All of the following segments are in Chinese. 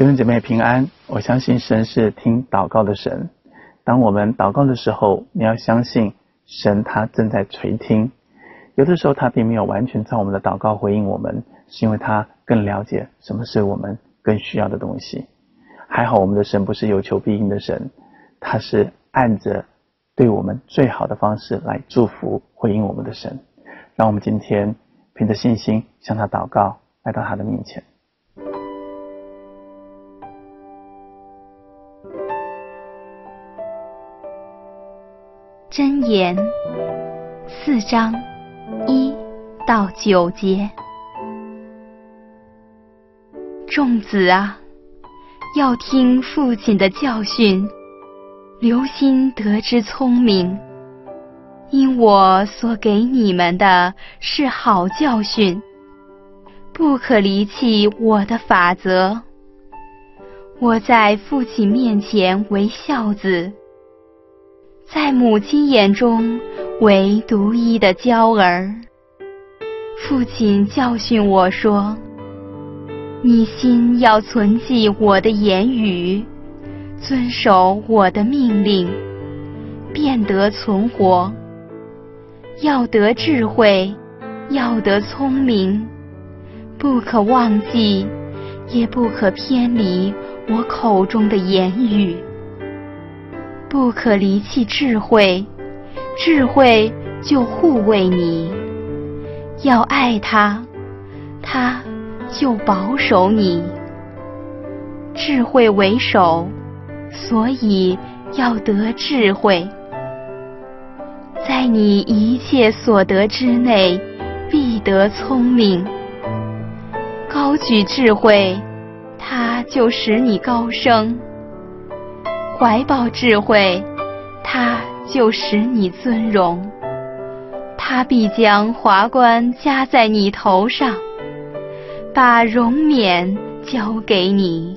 弟兄姐妹平安，我相信神是听祷告的神。当我们祷告的时候，你要相信神他正在垂听。有的时候他并没有完全照我们的祷告回应我们，是因为他更了解什么是我们更需要的东西。还好我们的神不是有求必应的神，他是按着对我们最好的方式来祝福回应我们的神。让我们今天凭着信心向他祷告，来到他的面前。 箴言4章1到9节。众子啊，要听父亲的教训，留心得知聪明，因我所给你们的是好教训，不可离弃我的法则。我在父亲面前为孝子，在母亲眼中为独一的娇儿。父亲教训我说，你心要存记我的言语，遵守我的命令，便得存活。要得智慧，要得聪明，不可忘记，也不可偏离我口中的言语。不可离弃智慧，智慧就护卫你。要爱他，他就保守你。智慧为首，所以要得智慧。在你一切所得之内，必得聪明。高举智慧，它就使你高升；怀抱智慧，它就使你尊荣。他必将华冠加在你头上，把荣冕交给你。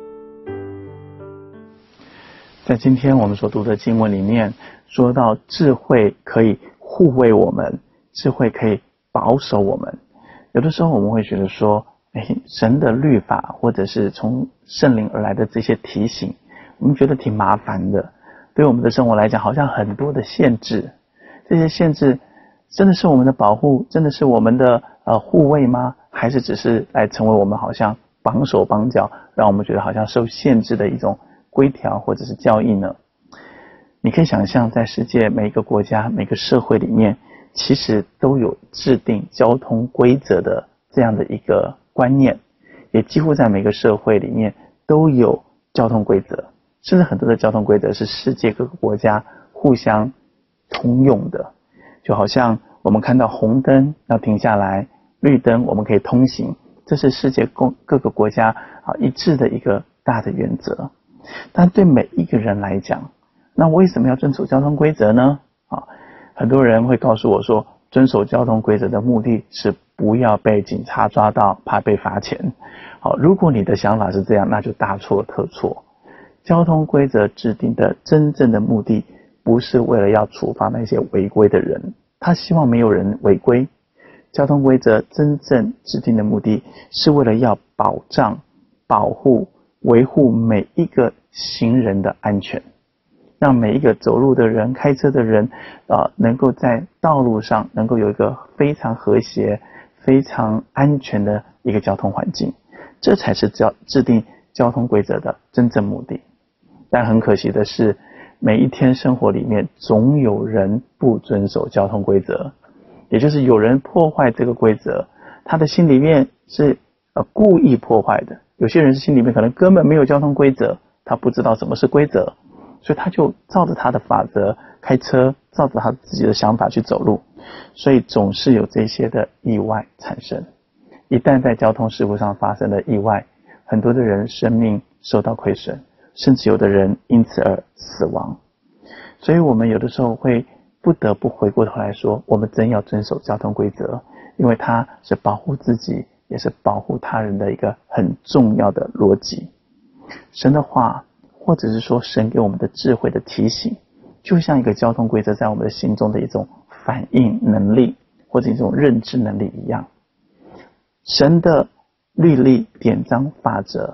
在今天我们所读的经文里面，说到智慧可以护卫我们，智慧可以保守我们。有的时候我们会觉得说，神的律法或者是从圣灵而来的这些提醒，我们觉得挺麻烦的，对我们的生活来讲好像很多的限制。这些限制真的是我们的保护，真的是我们的护卫吗？还是只是来成为我们好像绑手绑脚，让我们觉得好像受限制的一种规条或者是教义呢？你可以想象，在世界每一个国家每个社会里面，其实都有制定交通规则的这样的一个观念，也几乎在每个社会里面都有交通规则，甚至很多的交通规则是世界各个国家互相通用的。就好像我们看到红灯要停下来，绿灯我们可以通行，这是世界各个国家一致的一个大的原则。但对每一个人来讲，那为什么要遵守交通规则呢？很多人会告诉我说，遵守交通规则的目的是不要被警察抓到，怕被罚钱。如果你的想法是这样，那就大错特错。交通规则制定的真正的目的不是为了要处罚那些违规的人，他希望没有人违规。交通规则真正制定的目的是为了要保障、保护、维护每一个行人的安全，让每一个走路的人、开车的人能够在道路上能够有一个非常和谐、非常安全的一个交通环境，这才是制定交通规则的真正目的。但很可惜的是，每一天生活里面总有人不遵守交通规则，也就是有人破坏这个规则，他的心里面是故意破坏的。有些人心里面可能根本没有交通规则，他不知道什么是规则，所以他就照着他的法则开车，照着他自己的想法去走路，所以总是有这些的意外产生。一旦在交通事故上发生了意外，很多的人生命受到亏损，甚至有的人因此而死亡。所以我们有的时候会不得不回过头来说，我们真要遵守交通规则，因为它是保护自己也是保护他人的一个很重要的逻辑。神的话或者是说神给我们的智慧的提醒，就像一个交通规则在我们的心中的一种反应能力或者一种认知能力一样。神的律例典章法则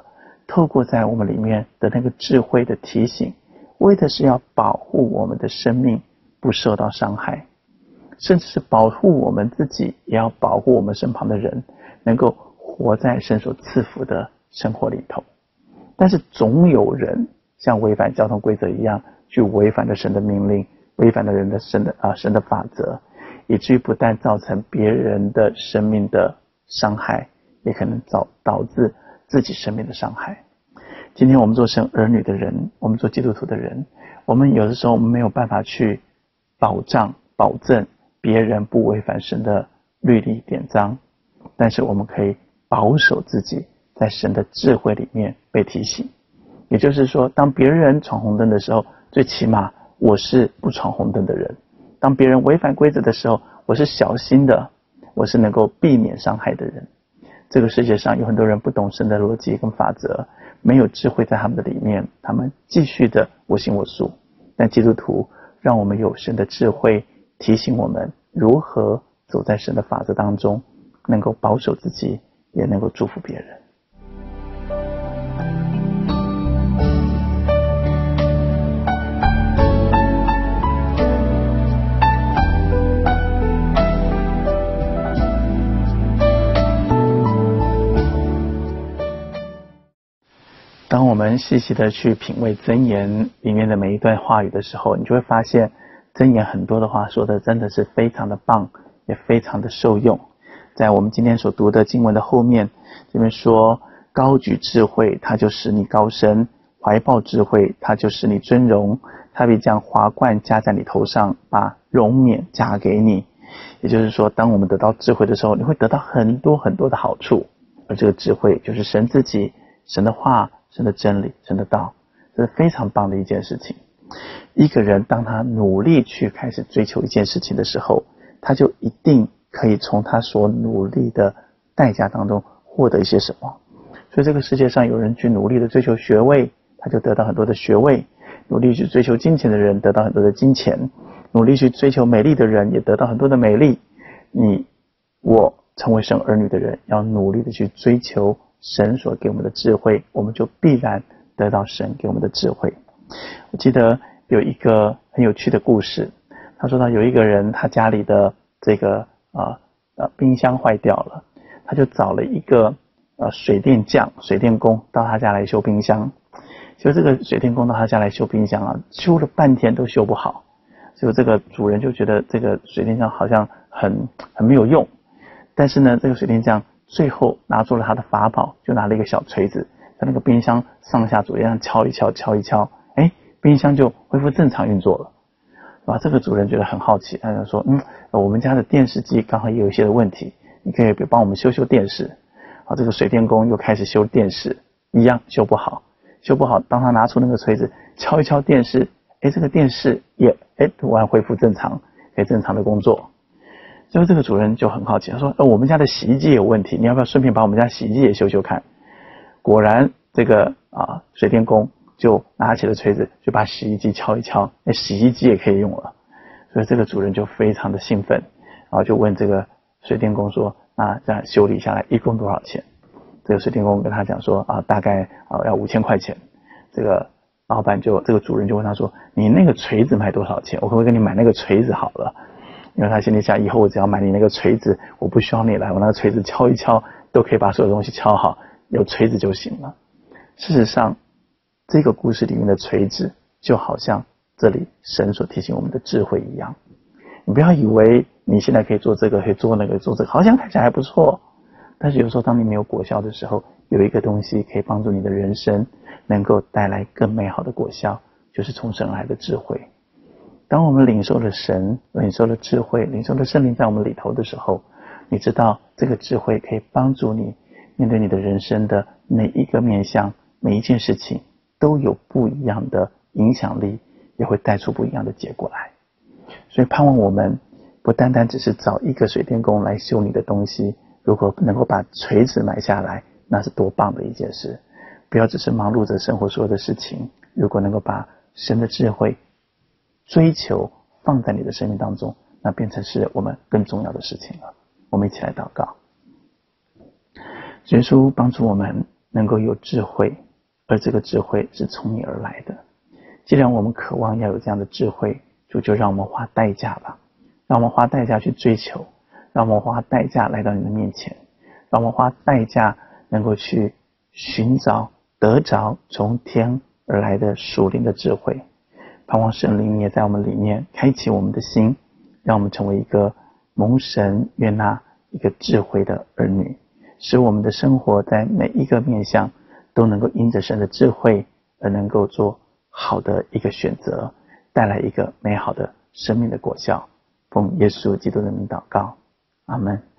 透过在我们里面的那个智慧的提醒，为的是要保护我们的生命不受到伤害，甚至是保护我们自己，也要保护我们身旁的人，能够活在神所赐福的生活里头。但是总有人像违反交通规则一样，去违反了神的命令，违反了神的法则，以至于不但造成别人的生命的伤害，也可能导致自己生命的伤害。今天我们做神儿女的人，我们做基督徒的人，我们有的时候我们没有办法去保证别人不违反神的律例典章，但是我们可以保守自己在神的智慧里面被提醒。也就是说，当别人闯红灯的时候，最起码我是不闯红灯的人。当别人违反规则的时候，我是小心的，我是能够避免伤害的人。这个世界上有很多人不懂神的逻辑跟法则，没有智慧在他们的里面，他们继续的我行我素。但基督徒让我们有神的智慧，提醒我们如何走在神的法则当中，能够保守自己，也能够祝福别人。当我们细细的去品味箴言里面的每一段话语的时候，你就会发现箴言很多的话说的真的是非常的棒，也非常的受用。在我们今天所读的经文的后面，这边说高举智慧，它就使你高升；怀抱智慧，它就使你尊荣。它必将华冠加在你头上，把荣冕加给你。也就是说，当我们得到智慧的时候，你会得到很多很多的好处，而这个智慧就是神自己，神的话，神的真理，神的道，这是非常棒的一件事情。一个人当他努力去开始追求一件事情的时候，他就一定可以从他所努力的代价当中获得一些什么。所以这个世界上有人去努力的追求学位，他就得到很多的学位；努力去追求金钱的人得到很多的金钱；努力去追求美丽的人也得到很多的美丽。我成为神儿女的人，要努力的去追求神所给我们的智慧，我们就必然得到神给我们的智慧。我记得有一个很有趣的故事，他说到有一个人，他家里的这个冰箱坏掉了，他就找了一个水电工到他家来修冰箱。结果这个水电工到他家来修冰箱啊，修了半天都修不好。结果这个主人就觉得这个水电匠好像很没有用，但是呢，这个水电匠最后拿出了他的法宝，就拿了一个小锤子，在那个冰箱上下左右上敲一敲，冰箱就恢复正常运作了。这个主人觉得很好奇，他就说我们家的电视机刚好也有一些的问题，你可以帮我们修电视。这个水电工又开始修电视，一样修不好。当他拿出那个锤子敲一敲电视，这个电视也突然恢复正常，可以正常的工作。所以这个主人就很好奇，他说我们家的洗衣机有问题，你要不要顺便把我们家洗衣机也修看？果然这个水电工就拿起了锤子，就把洗衣机敲一敲，洗衣机也可以用了。所以这个主人就非常的兴奋，然后就问这个水电工说，这样修理下来一共多少钱？这个水电工跟他讲说大概要5000块钱。这个这个主人就问他说，你那个锤子卖多少钱？我可不可以跟你买那个锤子好了？因为他心里想，以后我只要买你那个锤子，我不需要你来，我那个锤子敲一敲都可以把所有东西敲好，有锤子就行了。事实上，这个故事里面的锤子就好像这里神所提醒我们的智慧一样。你不要以为你现在可以做这个，可以做那个，做这个，好像看起来还不错，但是有时候当你没有果效的时候，有一个东西可以帮助你的人生能够带来更美好的果效，就是从神来的智慧。当我们领受了神，领受了智慧，领受了圣灵在我们里头的时候，你知道这个智慧可以帮助你面对你的人生的每一个面向，每一件事情都有不一样的影响力，也会带出不一样的结果来。所以盼望我们不单单只是找一个水电工来修你的东西，如果能够把锤子买下来，那是多棒的一件事。不要只是忙碌着生活所有的事情，如果能够把神的智慧追求放在你的生命当中，那变成是我们更重要的事情了。我们一起来祷告。耶稣帮助我们能够有智慧， 而这个智慧是从你而来的。既然我们渴望要有这样的智慧，主就让我们花代价吧，让我们花代价去追求，让我们花代价来到你的面前，让我们花代价能够去寻找得着从天而来的属灵的智慧。盼望圣灵也在我们里面开启我们的心，让我们成为一个蒙神悦纳一个智慧的儿女，使我们的生活在每一个面向都能够因着神的智慧而能够做好的一个选择，带来一个美好的生命的果效。奉耶稣基督的名祷告，阿们。